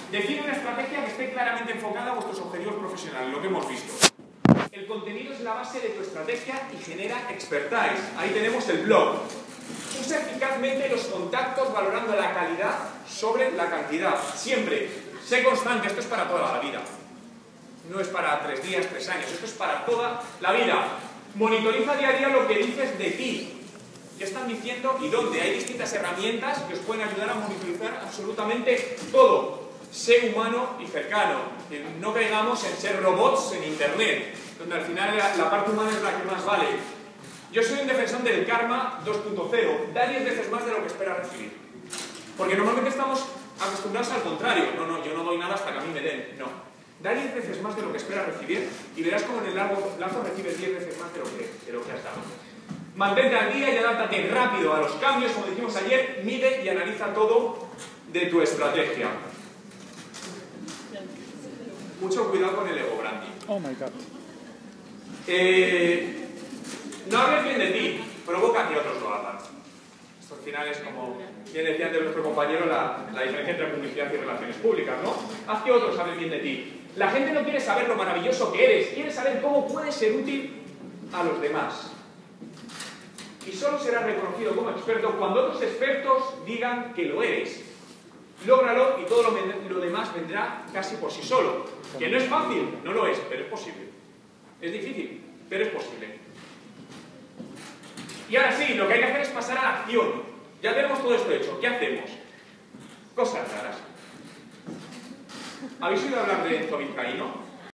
Define una estrategia que esté claramente enfocada a vuestros objetivos profesionales, lo que hemos visto. El contenido es la base de tu estrategia y genera expertise. Ahí tenemos el blog. Usa eficazmente los contactos valorando la calidad sobre la cantidad. Siempre. Sé constante. Esto es para toda la vida. No es para 3 días, 3 años. Esto es para toda la vida. Monitoriza día a día lo que dices de ti. ¿Qué están diciendo y dónde? Hay distintas herramientas que os pueden ayudar a monitorizar absolutamente todo. Sé humano y cercano. Que no caigamos en ser robots en Internet, donde al final la parte humana es la que más vale. Yo soy un defensor del karma 2.0. Da 10 veces más de lo que esperas recibir. Porque normalmente estamos acostumbrados al contrario. No, yo no doy nada hasta que a mí me den. No. Da 10 veces más de lo que esperas recibir y verás cómo en el largo plazo recibes 10 veces más de lo que has dado. Mantente al día y adáptate rápido a los cambios. Como dijimos ayer, mide y analiza todo de tu estrategia. Mucho cuidado con el ego branding. Oh my God. No hables bien de ti, provoca que otros lo hagan. Esto al final es como, bien decía antes nuestro compañero, la diferencia entre publicidad y relaciones públicas, ¿no? Haz que otros hablen bien de ti. La gente no quiere saber lo maravilloso que eres, quiere saber cómo puedes ser útil a los demás. Y solo serás reconocido como experto cuando otros expertos digan que lo eres. Lógralo y todo lo demás vendrá casi por sí solo. Que no es fácil, no lo es, pero es posible. Es difícil, pero es posible. Y ahora sí, lo que hay que hacer es pasar a la acción. Ya tenemos todo esto hecho. ¿Qué hacemos? Cosas raras. ¿Habéis oído hablar de Enzo Vizcaíno?